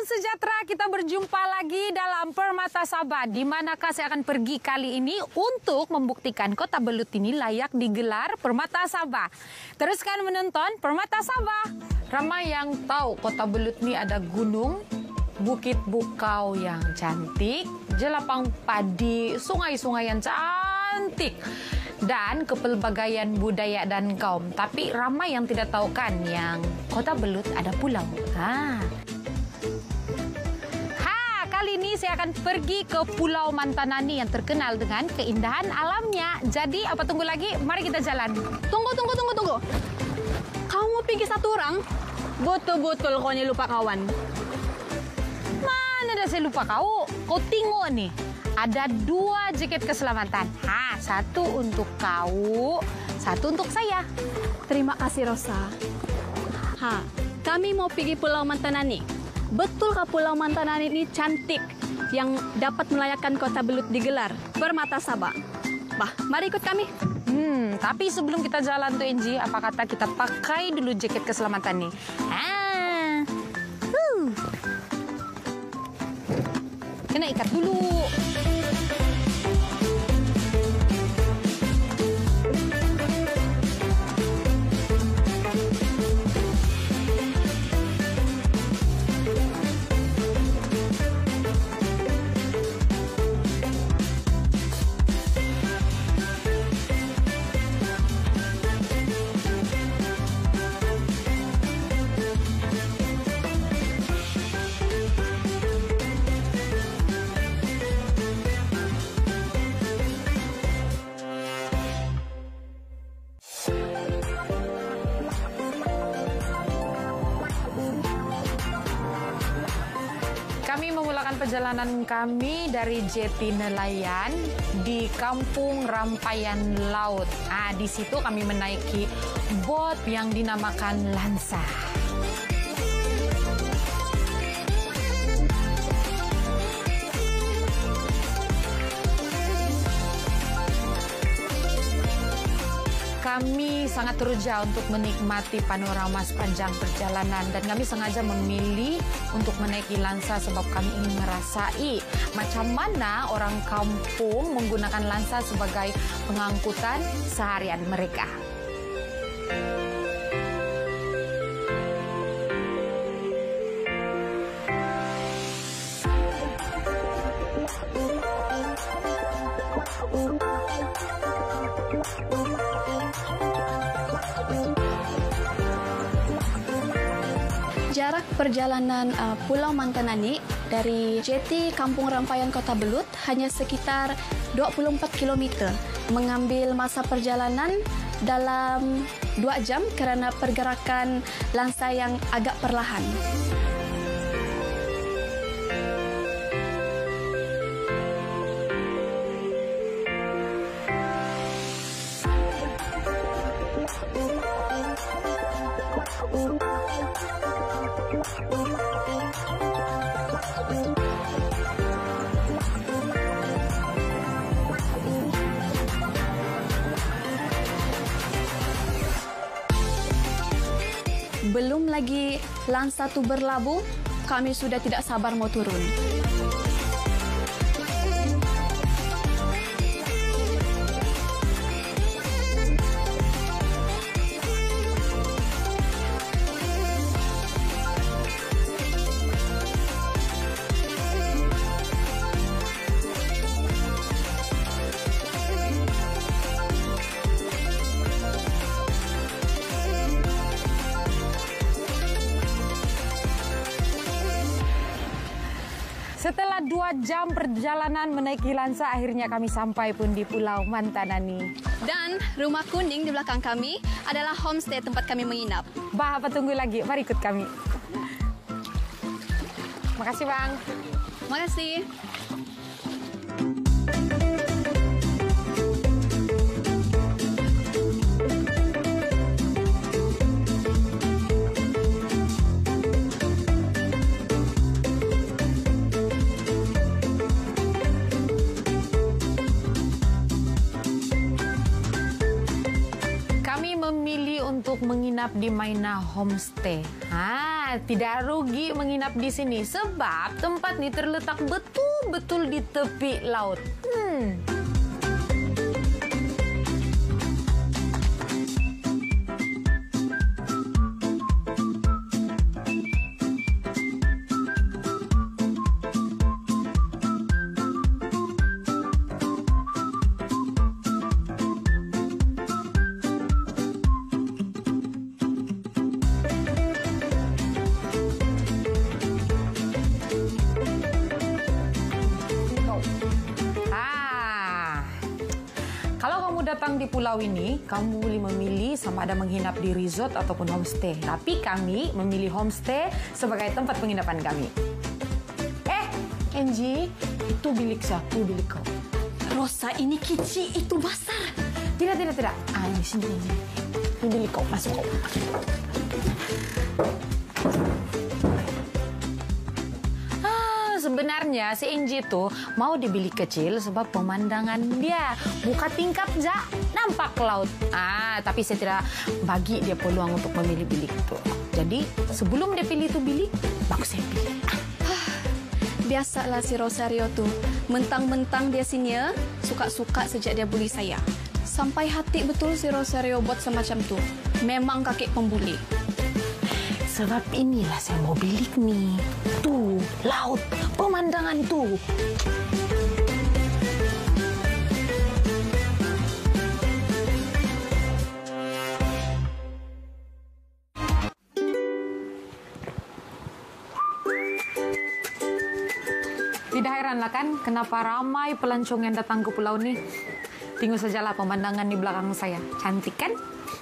Salam sejahtera, kita berjumpa lagi dalam Permata Sabah. Di manakah saya akan pergi kali ini untuk membuktikan Kota Belud ini layak digelar Permata Sabah. Teruskan menonton Permata Sabah. Ramai yang tahu Kota Belud ini ada gunung, Bukit Bukau yang cantik, jelapang padi, sungai-sungai yang cantik, dan kepelbagaian budaya dan kaum. Tapi ramai yang tidak tahu kan yang Kota Belud ada pulau. Kali ini saya akan pergi ke Pulau Mantanani yang terkenal dengan keindahan alamnya. Jadi apa tunggu lagi? Mari kita jalan. Tunggu. Kamu mau pergi satu orang? Betul-betul kau ni lupa kawan. Mana dah saya lupa kau? Kau tengok nih. Ada 2 jaket keselamatan. Satu untuk kau, satu untuk saya. Terima kasih Rosa. Kami mau pergi Pulau Mantanani. Betulkah Pulau Mantanani ini cantik yang dapat melayakkan Kota Belud digelar Permata Sabah? Mari ikut kami. Tapi sebelum kita jalan tuh Enji, apa kata kita pakai dulu jaket keselamatan nih? Kena ikat dulu. Kami memulakan perjalanan kami dari Jeti Nelayan di Kampung Rampayan Laut. Di situ kami menaiki bot yang dinamakan Lansa. Kami sangat teruja untuk menikmati panorama sepanjang perjalanan dan kami sengaja memilih untuk menaiki Lansa sebab kami ingin merasai macam mana orang kampung menggunakan Lansa sebagai pengangkutan seharian mereka. Jarak perjalanan Pulau Mantanani dari Jeti Kampung Rampayan Kota Belud hanya sekitar 24 km. Mengambil masa perjalanan dalam 2 jam kerana pergerakan Lansa yang agak perlahan. Belum lagi Lansa itu berlabuh, kami sudah tidak sabar mau turun. Setelah 2 jam perjalanan menaiki Lansa, akhirnya kami sampai pun di Pulau Mantanani. Dan rumah kuning di belakang kami adalah homestay tempat kami menginap. Apa tunggu lagi? Mari ikut kami. Makasih Bang. Makasih. Kami memilih untuk menginap di Maina Homestay. Tidak rugi menginap di sini sebab tempat ini terletak betul-betul di tepi laut. Datang di pulau ini, kamu boleh memilih sama ada menginap di resort ataupun homestay. Tapi kami memilih homestay sebagai tempat penginapan kami. Angie, itu bilik satu, bilik kau. Rosa, ini kecil, itu besar. Tidak. Ini sini. Ini bilik kau, masuk kau. Sebenarnya si Angie tuh mau di bilik kecil sebab pemandangan dia buka tingkap nampak laut. Tapi saya tidak bagi dia peluang untuk memilih bilik itu. Jadi sebelum dia pilih itu bilik, bagus saya pilih. Biasalah si Rosario tuh, mentang-mentang dia senior, suka-suka sejak dia bully saya. Sampai hati betul si Rosario buat semacam tuh. Memang kakek pembuli. Sebab inilah saya mau bilik nih. Tuh, laut, pemandangan tuh. Tidak heranlah kan kenapa ramai pelancong yang datang ke pulau ini. Tengok sajalah pemandangan di belakang saya. Cantik kan?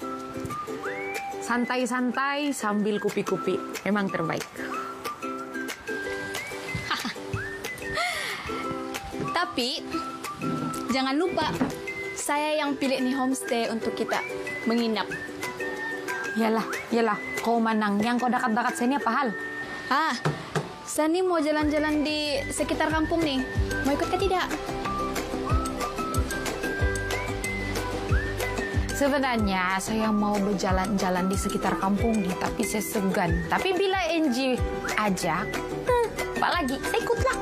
Santai-santai sambil kupi-kupi. Memang terbaik. Tapi, jangan lupa, saya yang pilih nih homestay untuk kita menginap. Yalah, kau menang. Yang kau dekat-dekat sini apa hal? Saya nih mau jalan-jalan di sekitar kampung nih. Mau ikut ke tidak? Sebenarnya saya mau berjalan-jalan di sekitar kampung nih, tapi saya segan. Tapi bila Angie ajak, apa lagi? Saya ikutlah.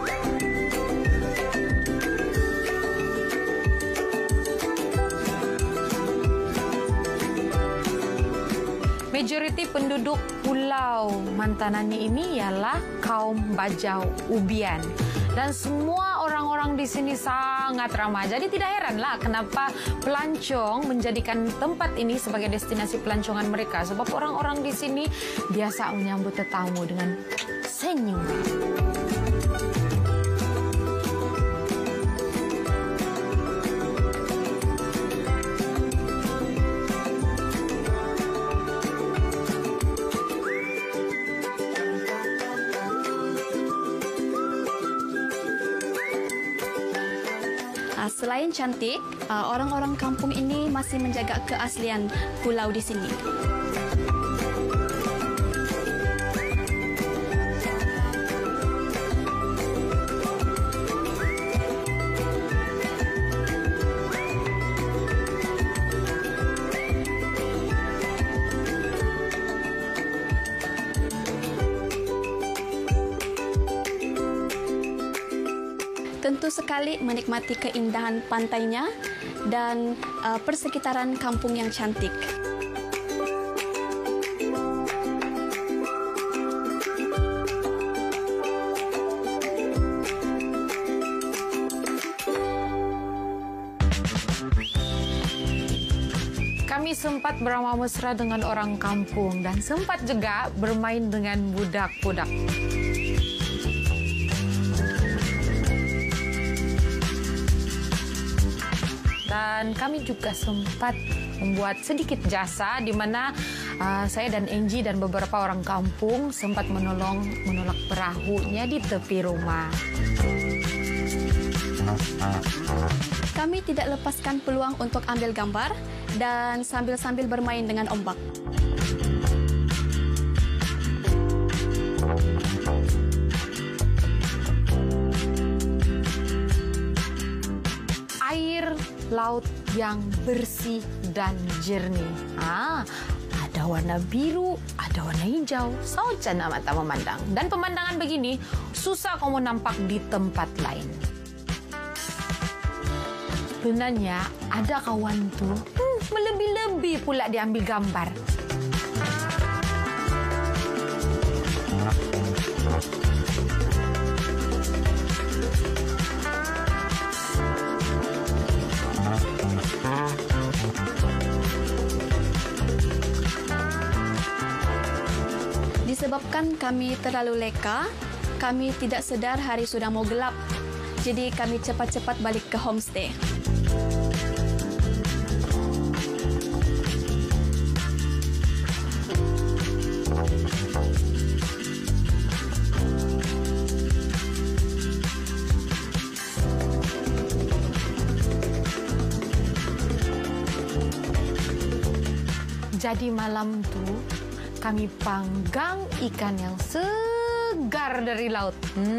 Majoriti penduduk Pulau Mantanani ini ialah kaum Bajau Ubian. Dan semua orang-orang di sini sangat ramah. Jadi tidak heranlah kenapa pelancong menjadikan tempat ini sebagai destinasi pelancongan mereka. Sebab orang-orang di sini biasa menyambut tetamu dengan senyum. Selain cantik, orang-orang kampung ini masih menjaga keaslian pulau di sini. Tentu sekali menikmati keindahan pantainya dan persekitaran kampung yang cantik. Kami sempat beramah mesra dengan orang kampung dan sempat juga bermain dengan budak-budak. Dan kami juga sempat membuat sedikit jasa di mana saya dan Angie dan beberapa orang kampung sempat menolak perahunya di tepi rumah. Kami tidak lepaskan peluang untuk ambil gambar dan sambil-sambil bermain dengan ombak. Air laut yang bersih dan jernih. Ada warna biru, ada warna hijau. Saucan mata memandang. Dan pemandangan begini susah kamu nampak di tempat lain. Sebenarnya ada kawan tuh melebih-lebih pula diambil gambar. Disebabkan kami terlalu leka, kami tidak sedar hari sudah mau gelap. Jadi kami cepat-cepat balik ke homestay. Jadi malam tuh kami panggang ikan yang segar dari laut.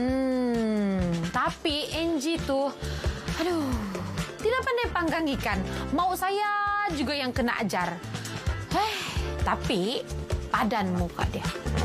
Tapi Angie tuh, tidak pandai panggang ikan. Mau saya juga yang kena ajar. Tapi padan muka dia.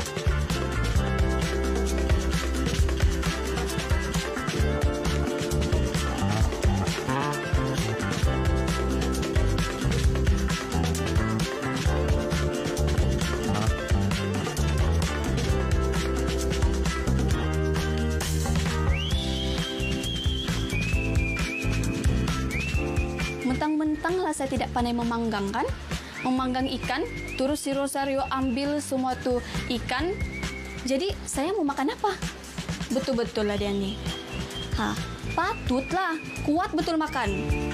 Mentang-mentanglah saya tidak pandai memanggang kan? Memanggang ikan, terus si Rosario ambil semua tuh ikan. Jadi saya mau makan apa? Betul-betul lah dia nih. Patutlah kuat betul makan.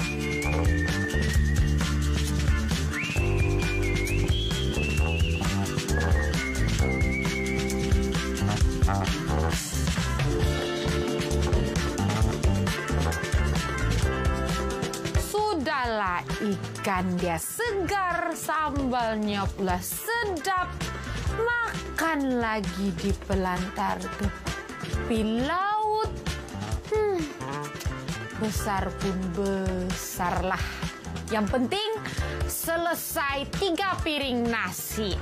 Sudahlah, ikan dia segar, sambalnya pula sedap. Makan lagi di pelantar tepi laut. Besar pun besarlah. Yang penting selesai 3 piring nasi.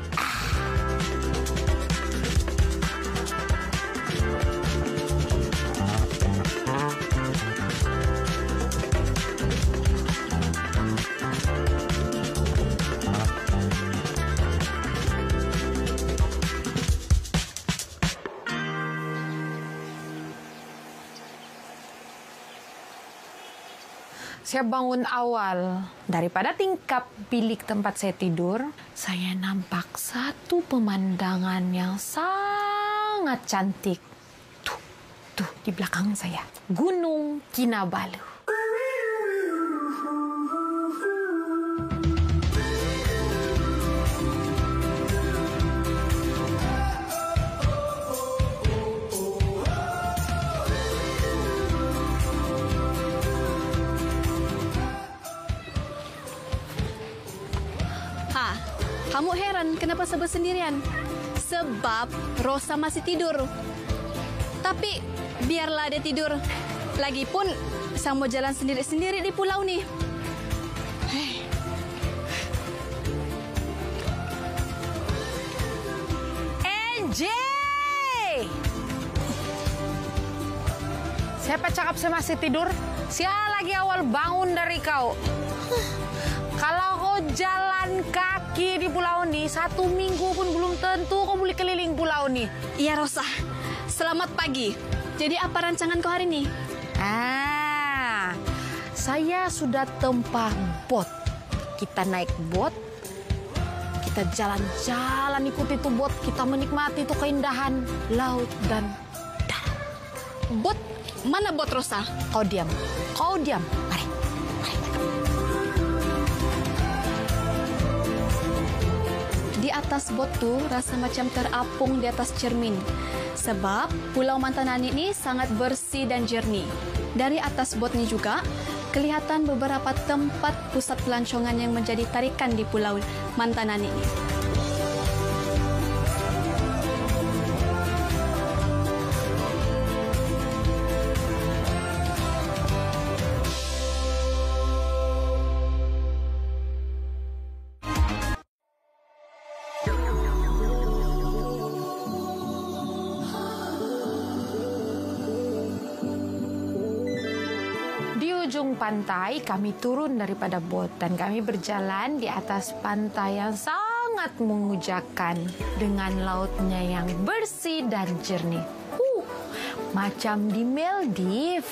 Saya bangun awal. Daripada tingkap bilik tempat saya tidur, saya nampak satu pemandangan yang sangat cantik. Tuh di belakang saya. Gunung Kinabalu. Kamu heran kenapa saya bersendirian? Sebab Rosa masih tidur. Tapi biarlah dia tidur. Lagipun saya mau jalan sendiri-sendiri di pulau nih. Angie! Siapa cakap saya masih tidur? Saya lagi awal bangun dari kau. Kalau kau jalan kaki di pulau ini, 1 minggu pun belum tentu kau boleh keliling pulau ini. Iya, Rosa. Selamat pagi. Jadi apa rancangan kau hari ini? Saya sudah tempah bot. Kita naik bot, kita jalan-jalan ikuti itu bot, kita menikmati itu keindahan laut dan darat. Bot? Mana bot, Rosa? Kau diam. Mari. Di atas bot tuh rasa macam terapung di atas cermin. Sebab Pulau Mantanani ini sangat bersih dan jernih. Dari atas bot ini juga kelihatan beberapa tempat pusat pelancongan yang menjadi tarikan di Pulau Mantanani ini. ujung pantai, kami turun daripada bot dan kami berjalan di atas pantai yang sangat memujakan dengan lautnya yang bersih dan jernih. Macam di Maldives.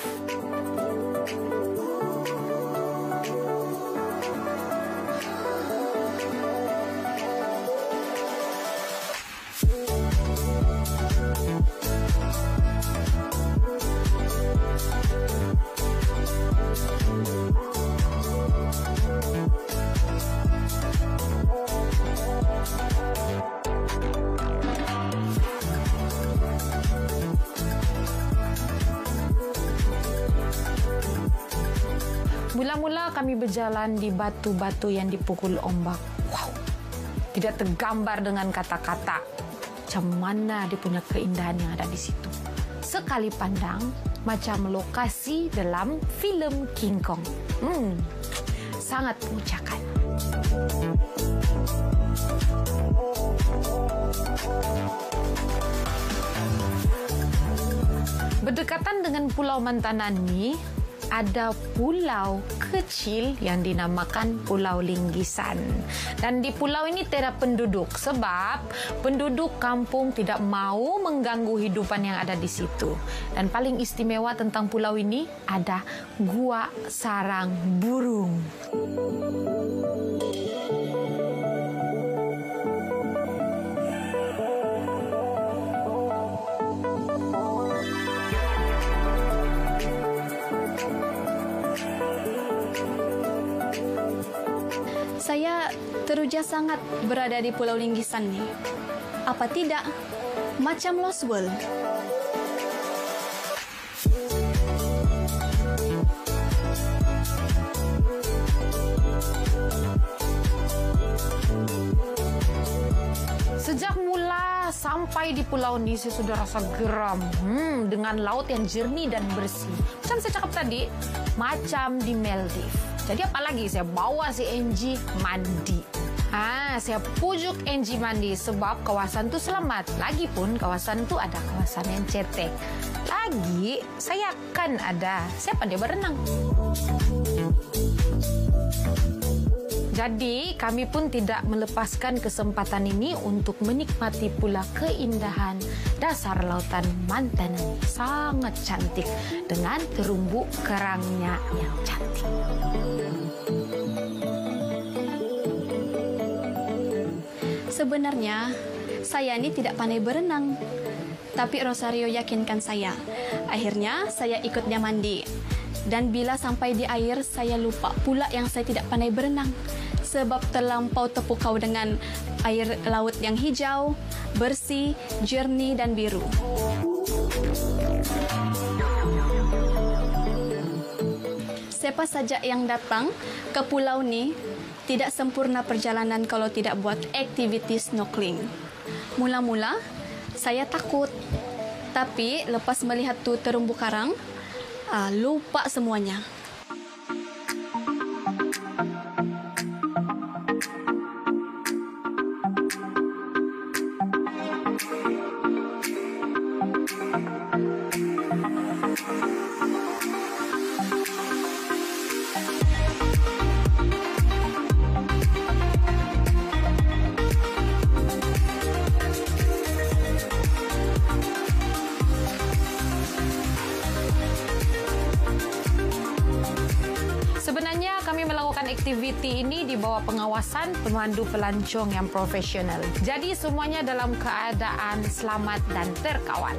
Mula-mula kami berjalan di batu-batu yang dipukul ombak. Wow, tidak tergambar dengan kata-kata. Macam mana dia punya keindahan yang ada di situ. Sekali pandang, macam lokasi dalam filem King Kong. Sangat memujakan. Berdekatan dengan Pulau Mantanani, ada pulau kecil yang dinamakan Pulau Linggisan. Dan di pulau ini tiada penduduk sebab penduduk kampung tidak mau mengganggu hidupan yang ada di situ. Dan paling istimewa tentang pulau ini ada gua sarang burung. Saya teruja sangat berada di Pulau Linggisan nih. Apa tidak? Macam Lost World. Sejak mula sampai di pulau ini, saya sudah rasa geram dengan laut yang jernih dan bersih. Macam saya cakap tadi, macam di Maldives. Jadi apalagi saya bawa si Angie mandi. Saya pujuk Angie mandi sebab kawasan itu selamat. Lagipun kawasan itu ada kawasan yang cetek. Lagi saya kan ada. Siapa dia berenang? Jadi kami pun tidak melepaskan kesempatan ini untuk menikmati pula keindahan dasar lautan Mantanani. Sangat cantik dengan terumbu karangnya yang cantik. Sebenarnya saya ini tidak pandai berenang, tapi Rosario yakinkan saya. Akhirnya saya ikut dia mandi. Dan bila sampai di air, saya lupa pula yang saya tidak pandai berenang. Sebab terlampau terpukau dengan air laut yang hijau, bersih, jernih dan biru. Siapa saja yang datang ke pulau ini, tidak sempurna perjalanan kalau tidak buat aktiviti snorkeling. Mula-mula, saya takut. Tapi lepas melihat tu terumbu karang, lupa semuanya. Sebenarnya kami melakukan aktiviti ini di bawah pengawasan pemandu pelancong yang profesional. Jadi semuanya dalam keadaan selamat dan terkawal.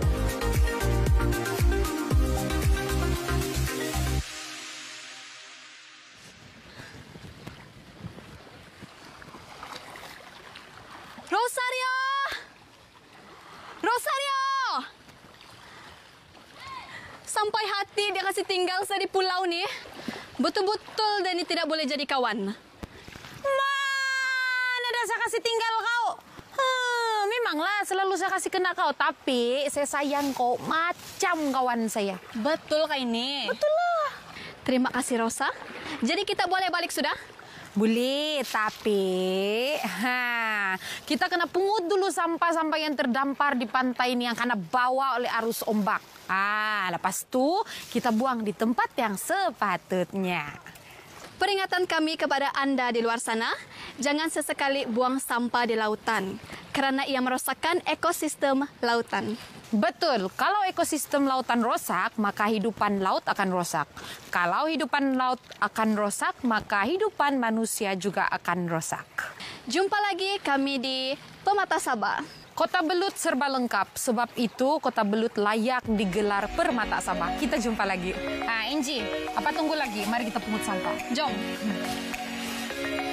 Rosario! Rosario! Sampai hati dia kasih tinggal saya di pulau nih. Betul-betul Dani tidak boleh jadi kawan. Mana dah saya kasih tinggal kau? Memanglah selalu saya kasih kena kau. Tapi saya sayang kau macam kawan saya. Betul kah ini? Betul lah. Terima kasih Rosa. Jadi kita boleh balik sudah? Boleh, tapi kita kena pungut dulu sampah-sampah yang terdampar di pantai ini yang kena bawa oleh arus ombak. Lepas itu kita buang di tempat yang sepatutnya. Peringatan kami kepada Anda di luar sana, jangan sesekali buang sampah di lautan, kerana ia merosakkan ekosistem lautan. Betul, kalau ekosistem lautan rosak, maka hidupan laut akan rosak. Kalau hidupan laut akan rosak, maka hidupan manusia juga akan rosak. Jumpa lagi kami di Permata Sabah. Kota Belut serba lengkap, sebab itu Kota Belut layak digelar Permata Sabah. Kita jumpa lagi. Angie, apa tunggu lagi? Mari kita pungut sampah. Jom.